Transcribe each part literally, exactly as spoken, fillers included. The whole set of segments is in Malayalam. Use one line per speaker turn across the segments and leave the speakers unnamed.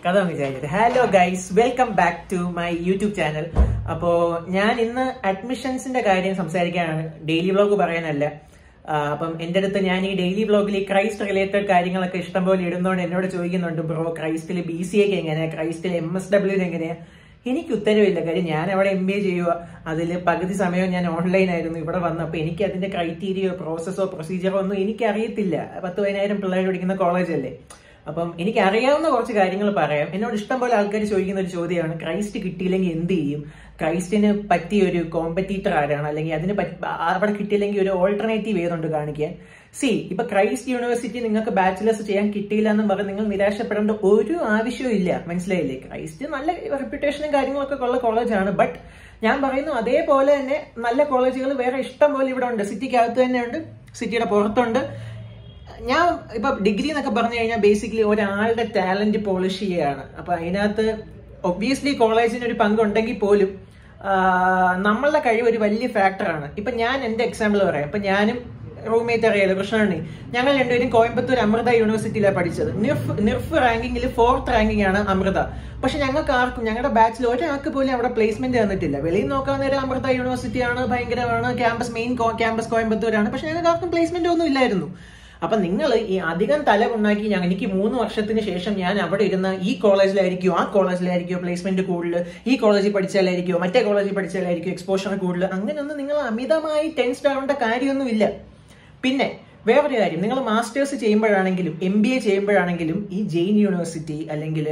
കഥ വിചാരിച്ചത്. Hello guys, welcome back to my YouTube channel. അപ്പോ ഞാൻ ഇന്ന് അഡ്മിഷൻസിന്റെ കാര്യം സംസാരിക്കാനാണ്, ഡെയിലി വ്ളോഗ് പറയാനല്ല. അപ്പം എന്റെ അടുത്ത് ഞാൻ ഈ ഡെയിലി വ്ളോഗിൽ ഈ ക്രൈസ്റ്റ് റിലേറ്റഡ് കാര്യങ്ങളൊക്കെ ഇഷ്ടംപോലെ ഇടുന്നതുകൊണ്ട് എന്നോട് ചോദിക്കുന്നുണ്ട്, ബ്രോ ക്രൈസ്റ്റിൽ ബി സി എക്ക് എങ്ങനെയാ, ക്രൈസ്റ്റിൽ എം എസ് ഡബ്ല്യൂന് എങ്ങനെയാ? എനിക്ക് ഉത്തരവില്ല. കാര്യം ഞാൻ അവിടെ എം ബി എ ചെയ്യുക, അതിൽ പകുതി സമയം ഞാൻ ഓൺലൈൻ ആയിരുന്നു. ഇവിടെ വന്നപ്പോൾ എനിക്ക് അതിന്റെ ക്രൈറ്റീരിയോ പ്രോസസ്സോ പ്രൊസീജിയറോ ഒന്നും എനിക്ക് അറിയത്തില്ല. പത്ത് പതിനായിരം പിള്ളേർ പഠിക്കുന്ന കോളേജല്ലേ. അപ്പം എനിക്ക് അറിയാവുന്ന കുറച്ച് കാര്യങ്ങൾ പറയാം. എന്നോട് ഇഷ്ടം പോലെ ആൾക്കാർ ചോദിക്കുന്ന ഒരു ചോദ്യമാണ്, ക്രൈസ്റ്റ് കിട്ടിയില്ലെങ്കിൽ എന്ത് ചെയ്യും, ക്രൈസ്റ്റിന് പറ്റിയ ഒരു കോമ്പറ്റീറ്റർ ആരാണ്, അല്ലെങ്കിൽ അതിന് അവിടെ കിട്ടിയില്ലെങ്കിൽ ഒരു ഓൾട്ടർനേറ്റീവ് ഏതുണ്ട് കാണിക്കാൻ. സി, ഇപ്പൊ ക്രൈസ്റ്റ് യൂണിവേഴ്സിറ്റി നിങ്ങൾക്ക് ബാച്ചിലേഴ്സ് ചെയ്യാൻ കിട്ടിയില്ല എന്നും പറഞ്ഞ് നിങ്ങൾ നിരാശപ്പെടേണ്ട ഒരു ആവശ്യവും ഇല്ല. മനസ്സിലായില്ലേ? ക്രൈസ്റ്റ് നല്ല റെപ്യൂട്ടേഷനും കാര്യങ്ങളൊക്കെ ഉള്ള കോളേജാണ്. ബട്ട് ഞാൻ പറയുന്നു, അതേപോലെ തന്നെ നല്ല കോളേജുകൾ വേറെ ഇഷ്ടം പോലെ ഇവിടെ ഉണ്ട്. സിറ്റിക്കകത്ത് തന്നെ ഉണ്ട്, സിറ്റിയുടെ പുറത്തുണ്ട്. ഞാൻ ഇപ്പൊ ഡിഗ്രി എന്നൊക്കെ പറഞ്ഞു കഴിഞ്ഞാൽ ബേസിക്കലി ഒരാളുടെ ടാലന്റ് പോളിഷ് ചെയ്യുകയാണ്. അപ്പൊ അതിനകത്ത് ഒബ്വിയസ്ലി കോളേജിന് ഒരു പങ്കുണ്ടെങ്കിൽ പോലും നമ്മളുടെ കഴിവ് ഒരു വലിയ ഫാക്ടറാണ്. ഇപ്പൊ ഞാൻ എന്റെ എക്സാമ്പിൾ പറയാം. ഇപ്പൊ ഞാനും റൂംമേറ്റ് അറിയാലോ, കൃഷ്ണണ്ണി, ഞങ്ങൾ രണ്ടുപേരും കോയമ്പത്തൂർ അമൃത യൂണിവേഴ്സിറ്റിയിലാണ് പഠിച്ചത്. നിർഫ് നിർഫ് റാങ്കിങ്ങിൽ ഫോർത്ത് റാങ്കിങ് ആണ് അമൃത. പക്ഷെ ഞങ്ങൾക്ക് ആർക്കും, ഞങ്ങളുടെ ബാച്ചിൽ ഒരാൾക്ക് പോലും അവിടെ പ്ലേസ്മെന്റ് തന്നിട്ടില്ല. വെളിയിൽ നോക്കാൻ നേരം അമൃത യൂണിവേഴ്സിറ്റിയാണ്, ഭയങ്കരമാണ്, ക്യാമ്പസ് മെയിൻ ക്യാമ്പസ് കോയമ്പത്തൂരാണ്. പക്ഷെ ഞങ്ങൾക്ക് ആർക്കും പ്ലേസ്മെന്റ് ഒന്നും ഇല്ലായിരുന്നു. അപ്പൊ നിങ്ങൾ ഈ അധികം തല ഉണ്ടാക്കി, ഞാൻ എനിക്ക് മൂന്ന് വർഷത്തിന് ശേഷം ഞാൻ അവിടെ ഇരുന്ന ഈ കോളേജിലായിരിക്കും, ആ കോളേജിലായിരിക്കും പ്ലേസ്മെന്റ് കൂടുതൽ, ഈ കോളേജിൽ പഠിച്ചാലായിരിക്കും, മറ്റേ കോളേജിൽ പഠിച്ചാലായിരിക്കും എക്സ്പോഷർ കൂടുതൽ, അങ്ങനെയൊന്നും നിങ്ങൾ അമിതമായി ടെൻസ്ഡ് ആവേണ്ട കാര്യമൊന്നുമില്ല. പിന്നെ വേറൊരു കാര്യം, നിങ്ങൾ മാസ്റ്റേഴ്സ് ചെയ്യുമ്പോഴാണെങ്കിലും എം ബി എ ചെയ്യുമ്പോഴാണെങ്കിലും ഈ ജെയിൻ യൂണിവേഴ്സിറ്റി അല്ലെങ്കിൽ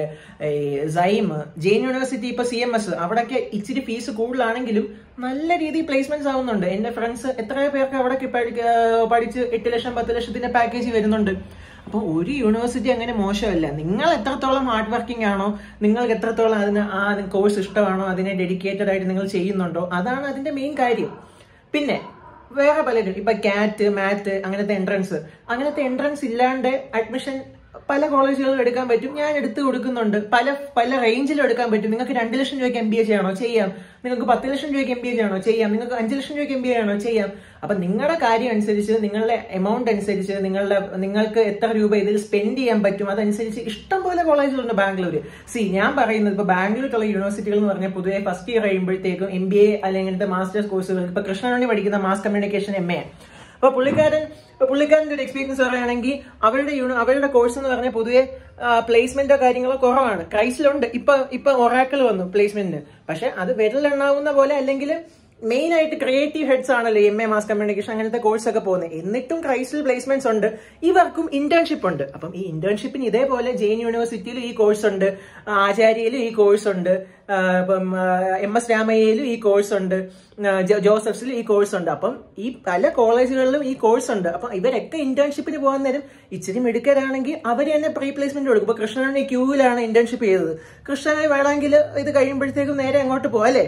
സൈം, ജെയിൻ യൂണിവേഴ്സിറ്റി ഇപ്പൊ സി എം എസ്, അവിടെയൊക്കെ ഇച്ചിരി ഫീസ് കൂടുതലാണെങ്കിലും നല്ല രീതിയിൽ പ്ലേസ്മെന്റ്സ് ആവുന്നുണ്ട്. എന്റെ ഫ്രണ്ട്സ് എത്രയോ പേർക്ക് അവിടെ പഠിച്ച് എട്ട് ലക്ഷം പത്ത് ലക്ഷത്തിന്റെ പാക്കേജ് വരുന്നുണ്ട്. അപ്പൊ ഒരു യൂണിവേഴ്സിറ്റി അങ്ങനെ മോശമല്ല. നിങ്ങൾ എത്രത്തോളം ഹാർഡ് വർക്കിംഗ് ആണോ, നിങ്ങൾക്ക് എത്രത്തോളം അതിന് ആ കോഴ്സ് ഇഷ്ടമാണോ, അതിനെ ഡെഡിക്കേറ്റഡ് ആയിട്ട് നിങ്ങൾ ചെയ്യുന്നുണ്ടോ, അതാണ് അതിന്റെ മെയിൻ കാര്യം. പിന്നെ വേറെ പലരും ഇപ്പൊ കാറ്റ്, മാറ്റ്, അങ്ങനത്തെ എൻട്രൻസ് അങ്ങനത്തെ എൻട്രൻസ് ഇല്ലാണ്ട് അഡ്മിഷൻ പല കോളേജുകളിലും എടുക്കാൻ പറ്റും. ഞാൻ എടുത്തു കൊടുക്കുന്നുണ്ട്. പല പല റേഞ്ചിലും എടുക്കാൻ പറ്റും. നിങ്ങൾക്ക് രണ്ട് ലക്ഷം രൂപയ്ക്ക് എം ബി എ ചെയ്യണോ, ചെയ്യാം. നിങ്ങൾക്ക് പത്ത് ലക്ഷം രൂപയ്ക്ക് എം ബി എ ചെയ്യണോ, ചെയ്യാം. നിങ്ങൾക്ക് അഞ്ച് ലക്ഷം രൂപയ്ക്ക് എം ബി എ ചെയ്യണോ, ചെയ്യാം. അപ്പൊ നിങ്ങളുടെ കാര്യം അനുസരിച്ച്, നിങ്ങളുടെ എമൗണ്ട് അനുസരിച്ച്, നിങ്ങളുടെ നിങ്ങൾക്ക് എത്ര രൂപ ഇതിൽ സ്പെൻഡ് ചെയ്യാൻ പറ്റും, അതനുസരിച്ച് ഇഷ്ടം പോലെ കോളേജുകളുണ്ട് ബാംഗ്ലൂര്. സി, ഞാൻ പറയുന്നത് ഇപ്പൊ ബാംഗ്ലൂരിലുള്ള യൂണിവേഴ്സിറ്റികൾ എന്ന് പറഞ്ഞാൽ പൊതുവെ ഫസ്റ്റ് ഇയർ കഴിയുമ്പോഴത്തേക്കും എം ബി എ അല്ലെങ്കിൽ മാസ്റ്റേഴ്സ് കോഴ്സുകൾ, ഇപ്പൊ കൃഷ്ണനുണ്ണി പഠിക്കുന്ന മാസ് കമ്മ്യൂണിക്കേഷൻ എം എ, അപ്പൊ പുള്ളിക്കാരൻ ഇപ്പൊ പുള്ളിക്കാരന്റെ ഒരു എക്സ്പീരിയൻസ് പറയുകയാണെങ്കിൽ അവരുടെ യൂണി അവരുടെ കോഴ്സ് എന്ന് പറഞ്ഞാൽ പൊതുവെ പ്ലേസ്മെന്റോ കാര്യങ്ങളോ കുറവാണ്. ക്രൈസിലുണ്ട്, ഇപ്പൊ ഇപ്പൊ ഒറാക്കിൾ വന്നു പ്ലേസ്മെന്റിന്. പക്ഷെ അത് വിരലെണ്ണാവുന്ന പോലെ, അല്ലെങ്കിൽ മെയിൻ ആയിട്ട് ക്രിയേറ്റീവ് ഹെഡ്സ് ആണല്ലോ എം എ മാസ് കമ്മ്യൂണിക്കേഷൻ അങ്ങനത്തെ കോഴ്സ് ഒക്കെ പോകുന്നത്. എന്നിട്ടും ക്രൈസിൽ പ്ലേസ്മെന്റ്സ് ഉണ്ട്. ഇവർക്കും ഇന്റേൺഷിപ്പ് ഉണ്ട്. അപ്പം ഈ ഇന്റേൺഷിപ്പിന് ഇതേപോലെ ജെയിൻ യൂണിവേഴ്സിറ്റിയിലും ഈ കോഴ്സ് ഉണ്ട്, ആചാര്യയിലും ഈ കോഴ്സ് ഉണ്ട്, ഇപ്പം എം എസ് രാമയ്യയിലും ഈ കോഴ്സ് ഉണ്ട്, ജോസഫ്സിലും ഈ കോഴ്സ് ഉണ്ട്. അപ്പം ഈ പല കോളേജുകളിലും ഈ കോഴ്സ് ഉണ്ട്. അപ്പം ഇവരൊക്കെ ഇന്റേൺഷിപ്പിന് പോകാൻ നേരം ഇച്ചിരി മിടുക്കരാണെങ്കിൽ അവർ തന്നെ പ്രീ പ്ലേസ്മെന്റ് കൊടുക്കും. ഇപ്പൊ കൃഷ്ണനെ ക്യൂവിലാണ് ഇന്റേൺഷിപ്പ് ചെയ്തത്. കൃഷ്ണനെ വേണമെങ്കിൽ ഇത് കഴിയുമ്പോഴത്തേക്കും നേരെ അങ്ങോട്ട് പോകാം, അല്ലേ?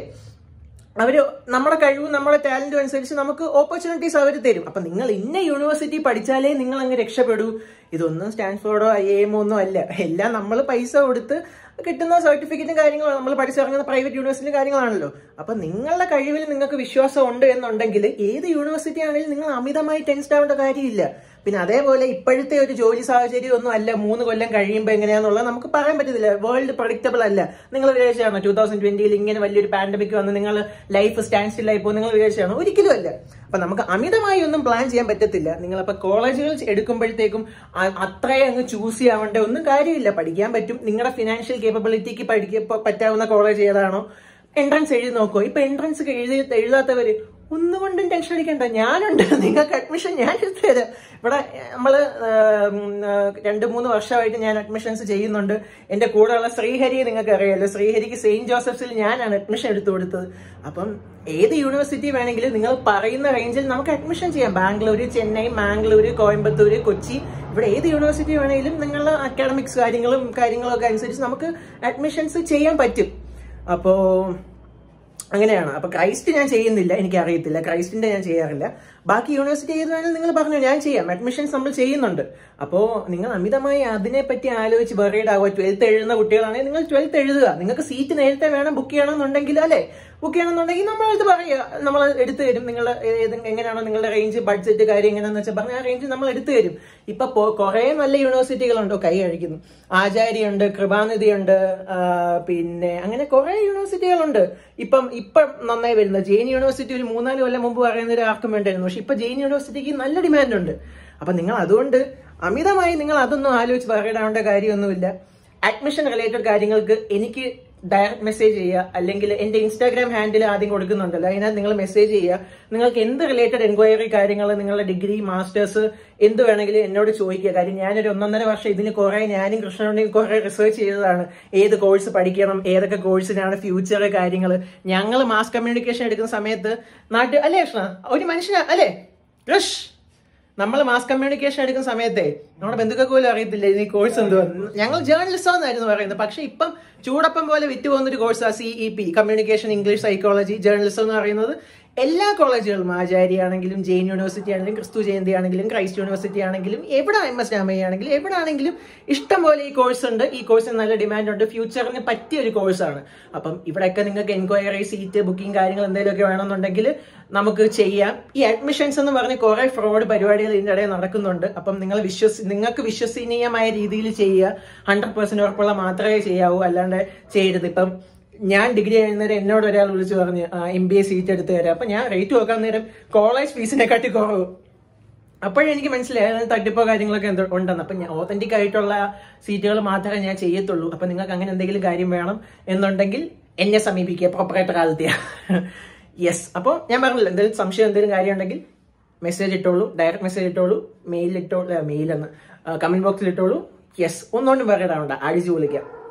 അവര് നമ്മുടെ കഴിവും നമ്മുടെ ടാലന്റും അനുസരിച്ച് നമുക്ക് ഓപ്പർച്യൂണിറ്റീസ് അവർ തരും. അപ്പൊ നിങ്ങൾ ഇന്ന യൂണിവേഴ്സിറ്റി പഠിച്ചാലേ നിങ്ങൾ അങ്ങ് രക്ഷപ്പെടൂ. ഇതൊന്നും സ്റ്റാൻഫോർഡോ ഐ എമ്മോ ഒന്നും അല്ല. എല്ലാം നമ്മൾ പൈസ കൊടുത്ത് കിട്ടുന്ന സർട്ടിഫിക്കറ്റും കാര്യങ്ങളും, നമ്മൾ പഠിച്ചിറങ്ങുന്ന പ്രൈവറ്റ് യൂണിവേഴ്സിറ്റി കാര്യങ്ങളാണല്ലോ. അപ്പൊ നിങ്ങളുടെ കഴിവിൽ നിങ്ങൾക്ക് വിശ്വാസം ഉണ്ട് എന്നുണ്ടെങ്കിൽ ഏത് യൂണിവേഴ്സിറ്റി ആണെങ്കിലും നിങ്ങൾ അമിതമായി ടെൻസ്ഡ് ആവേണ്ട കാര്യമില്ല. പിന്നെ അതേപോലെ ഇപ്പോഴത്തെ ഒരു ജോലി സാഹചര്യം ഒന്നും അല്ല മൂന്ന് കൊല്ലം കഴിയുമ്പോൾ എങ്ങനെയാന്നുള്ളത് നമുക്ക് പറയാൻ പറ്റത്തില്ല. വേൾഡ് പ്രഡിക്റ്റബിൾ അല്ല. നിങ്ങൾ വിചാരിച്ചാണോ ടൂ തൗസൻഡ് ട്വന്റിയിൽ ഇങ്ങനെ വലിയൊരു പാൻഡമിക് വന്ന് നിങ്ങൾ ലൈഫ് സ്റ്റാൻഡ് സ്റ്റിൽ ആയി പോകും നിങ്ങൾ വിചാരിച്ചാണോ? ഒരിക്കലും അല്ല. അപ്പൊ നമുക്ക് അമിതമായി ഒന്നും പ്ലാൻ ചെയ്യാൻ പറ്റത്തില്ല. നിങ്ങളപ്പോ കോളേജുകൾ എടുക്കുമ്പോഴത്തേക്കും അത്രയും അങ്ങ് ചൂസ് ചെയ്യാവേണ്ട ഒന്നും കാര്യമില്ല. പഠിക്കാൻ പറ്റും. നിങ്ങളുടെ ഫിനാൻഷ്യൽ കേപ്പബിലിറ്റിക്ക് പഠിക്കാൻ പറ്റാവുന്ന കോളേജ് ഏതാണോ, എൻട്രൻസ് എഴുതി നോക്കുമോ. ഇപ്പൊ എൻട്രൻസ് എഴുതി എഴുതാത്തവര് ഒന്നുകൊണ്ടും ടെൻഷൻ അടിക്കണ്ട, ഞാനുണ്ട്. നിങ്ങൾക്ക് അഡ്മിഷൻ ഞാൻ എടുത്തു തരാം. ഇവിടെ നമ്മള് രണ്ട് മൂന്ന് വർഷമായിട്ട് ഞാൻ അഡ്മിഷൻസ് ചെയ്യുന്നുണ്ട്. എന്റെ കൂടെയുള്ള ശ്രീഹരിയെ നിങ്ങൾക്ക് അറിയാമല്ലോ. ശ്രീഹരിക്ക് സെയിന്റ് ജോസഫ്സിൽ ഞാനാണ് അഡ്മിഷൻ എടുത്തു കൊടുത്തത്. അപ്പം ഏത് യൂണിവേഴ്സിറ്റി വേണമെങ്കിലും നിങ്ങൾ പറയുന്ന റേഞ്ചിൽ നമുക്ക് അഡ്മിഷൻ ചെയ്യാം. ബാംഗ്ലൂര്, ചെന്നൈ, മാംഗ്ലൂര്, കോയമ്പത്തൂര്, കൊച്ചി, ഇവിടെ ഏത് യൂണിവേഴ്സിറ്റി വേണമെങ്കിലും നിങ്ങളുടെ അക്കാഡമിക്സ് കാര്യങ്ങളും കാര്യങ്ങളും ഒക്കെ അനുസരിച്ച് നമുക്ക് അഡ്മിഷൻസ് ചെയ്യാൻ പറ്റും. അപ്പോ അങ്ങനെയാണ്. അപ്പൊ ക്രൈസ്റ്റ് ഞാൻ ചെയ്യുന്നില്ല, എനിക്ക് അറിയത്തില്ല. ക്രൈസ്റ്റിന്റെ ഞാൻ ചെയ്യാറില്ല. ബാക്കി യൂണിവേഴ്സിറ്റി ഏത് വേണമെങ്കിലും നിങ്ങൾ പറഞ്ഞു, ഞാൻ ചെയ്യാം. അഡ്മിഷൻസ് നമ്മൾ ചെയ്യുന്നുണ്ട്. അപ്പോ നിങ്ങൾ അമിതമായി അതിനെപ്പറ്റി ആലോചിച്ച് വെറീഡ് ആവുക. ട്വൽത്ത് എഴുതുന്ന കുട്ടികളാണെങ്കിൽ നിങ്ങൾ ട്വൽത്ത് എഴുതുക. നിങ്ങൾക്ക് സീറ്റ് നേരത്തെ വേണം ബുക്ക് ചെയ്യണമെന്നുണ്ടെങ്കിൽ, അല്ലെ, ബുക്ക് ചെയ്യണമെന്നുണ്ടെങ്കിൽ നമ്മളത് പറയുക, നമ്മൾ എടുത്തു തരും. നിങ്ങൾ എങ്ങനെയാണോ നിങ്ങളുടെ റേഞ്ച്, ബഡ്ജറ്റ് കാര്യം എങ്ങനെയാണെന്ന് വെച്ചാൽ പറഞ്ഞാൽ ആ റേഞ്ച് നമ്മൾ എടുത്തു തരും. ഇപ്പൊ കുറെ നല്ല യൂണിവേഴ്സിറ്റികളുണ്ടോ കൈ കഴിക്കുന്നു. ആചാര്യയുണ്ട്, കൃപാനിധിയുണ്ട്, പിന്നെ അങ്ങനെ കുറെ യൂണിവേഴ്സിറ്റികളുണ്ട്. ഇപ്പം ഇപ്പം നന്നായി വരുന്നത് ജെയിൻ യൂണിവേഴ്സിറ്റി ഒരു മൂന്നാല് കൊല്ലം മുമ്പ് പറയുന്നൊരു ആർക്കും വേണ്ടായിരുന്നു. പക്ഷെ ഇപ്പൊ ജെയിൻ യൂണിവേഴ്സിറ്റിക്ക് നല്ല ഡിമാൻഡ് ഉണ്ട്. അപ്പൊ നിങ്ങൾ അതുകൊണ്ട് അമിതമായി നിങ്ങൾ അതൊന്നും ആലോചിച്ച് പറയേണ്ട കാര്യമൊന്നുമില്ല. അഡ്മിഷൻ റിലേറ്റഡ് കാര്യങ്ങൾക്ക് എനിക്ക് ഡയറക്റ്റ് മെസ്സേജ് ചെയ്യുക, അല്ലെങ്കിൽ എന്റെ ഇൻസ്റ്റാഗ്രാം ഹാൻഡിൽ ആദ്യം കൊടുക്കുന്നുണ്ടല്ലോ, അതിനകത്ത് നിങ്ങൾ മെസ്സേജ് ചെയ്യുക. നിങ്ങൾക്ക് എന്ത് റിലേറ്റഡ് എൻക്വയറി കാര്യങ്ങൾ, നിങ്ങളുടെ ഡിഗ്രി, മാസ്റ്റേഴ്സ് എന്ത് വേണമെങ്കിലും എന്നോട് ചോദിക്കുക. കാര്യം ഞാനൊരു ഒന്നൊന്നര വർഷം ഇതിന് കുറെ ഞാനും കൃഷ്ണനുണ്ടെങ്കിൽ കുറെ റിസർച്ച് ചെയ്തതാണ്. ഏത് കോഴ്സ് പഠിക്കണം, ഏതൊക്കെ കോഴ്സിനാണ് ഫ്യൂച്ചർ കാര്യങ്ങൾ. ഞങ്ങൾ മാസ് കമ്മ്യൂണിക്കേഷൻ എടുക്കുന്ന സമയത്ത് നാട്ടിൽ അല്ലേ കൃഷ്ണ, ഒരു മനുഷ്യനാ അല്ലേ കൃഷ്, നമ്മൾ മാസ് കമ്മ്യൂണിക്കേഷൻ എടുക്കുന്ന സമയത്തെ നമ്മുടെ ബന്ധുക്കൾക്ക് പോലും അറിയത്തില്ല ഈ കോഴ്സ് എന്തുവാ. ഞങ്ങൾ ജേർണലിസം എന്നായിരുന്നു പറയുന്നത്. പക്ഷെ ഇപ്പം ചൂടപ്പം പോലെ വിറ്റ് പോകുന്നൊരു കോഴ്സാണ് C E P, communication English psychology journalism എന്ന് പറയുന്നത്. എല്ലാ കോളേജുകളും, ആചാര്യ ആണെങ്കിലും, ജെയിൻ യൂണിവേഴ്സിറ്റി ആണെങ്കിലും, ക്രിസ്തു ജയന്തി ആണെങ്കിലും, ക്രൈസ്റ്റ് യൂണിവേഴ്സിറ്റി ആണെങ്കിലും, എവിടെ എം എസ് രാമയ്യ ആണെങ്കിലും, എവിടെ ആണെങ്കിലും ഇഷ്ടം പോലെ ഈ കോഴ്സ് ഉണ്ട്. ഈ കോഴ്സിന് നല്ല ഡിമാൻഡ് ഉണ്ട്. ഫ്യൂച്ചറിന് പറ്റിയ ഒരു കോഴ്സാണ്. അപ്പം ഇവിടെയൊക്കെ നിങ്ങൾക്ക് എൻക്വയറി, സീറ്റ് ബുക്കിംഗ് കാര്യങ്ങൾ എന്തെങ്കിലുമൊക്കെ വേണമെന്നുണ്ടെങ്കിൽ നമുക്ക് ചെയ്യാം. ഈ അഡ്മിഷൻസ് എന്ന് പറഞ്ഞ് കുറെ ഫ്രോഡ് പരിപാടികൾ ഇതിന്റെ ഇടയിൽ നടക്കുന്നുണ്ട്. അപ്പം നിങ്ങൾ വിശ്വസി നിങ്ങൾക്ക് വിശ്വസനീയമായ രീതിയിൽ ചെയ്യുക. ഹൺഡ്രഡ് പെർസെന്റ് ഉറപ്പുള്ള മാത്രമേ ചെയ്യാവൂ, അല്ലാണ്ട് ചെയ്യരുത്. ഇപ്പം ഞാൻ ഡിഗ്രി കഴിയുന്നേരം എന്നോട് ഒരാൾ വിളിച്ചു പറഞ്ഞ് എം ബി എ സീറ്റ് എടുത്ത് തരാം. അപ്പൊ ഞാൻ റേറ്റ് നോക്കാൻ നേരം കോളേജ് ഫീസിനെക്കാട്ടി കുറവ്. അപ്പോഴെനിക്ക് മനസ്സിലായി അതിന് തട്ടിപ്പോ കാര്യങ്ങളൊക്കെ എന്തോ ഉണ്ടെന്ന്. അപ്പൊ ഞാൻ ഓതന്റിക് ആയിട്ടുള്ള സീറ്റുകൾ മാത്രമേ ഞാൻ ചെയ്യത്തുള്ളൂ. അപ്പൊ നിങ്ങൾക്ക് അങ്ങനെ എന്തെങ്കിലും കാര്യം വേണം എന്നുണ്ടെങ്കിൽ എന്നെ സമീപിക്കുക, പ്രോപ്പറേറ്റർ ആദ്യ. യെസ്, അപ്പോൾ ഞാൻ പറഞ്ഞില്ല, എന്തെങ്കിലും സംശയം എന്തെങ്കിലും കാര്യം ഉണ്ടെങ്കിൽ മെസ്സേജ് ഇട്ടോളൂ, ഡയറക്റ്റ് മെസ്സേജ് ഇട്ടോളൂ, മെയിൽ ഇട്ടോളൂ, മെയിലെന്ന് കമന്റ് ബോക്സിൽ ഇട്ടോളൂ. യെസ്, ഒന്നുകൊണ്ടും പറയടാവണ്ട, അടിച്ചു വിളിക്കാം.